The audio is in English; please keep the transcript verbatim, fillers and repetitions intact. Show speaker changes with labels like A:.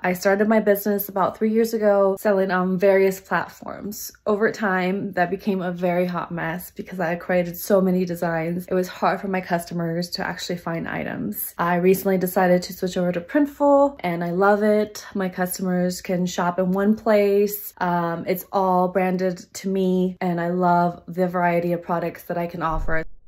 A: I started my business about three years ago selling on various platforms. Over time, that became a very hot mess because I created so many designs. It was hard for my customers to actually find items. I recently decided to switch over to Printful and I love it. My customers can shop in one place. Um, it's all branded to me and I love the variety of products that I can offer.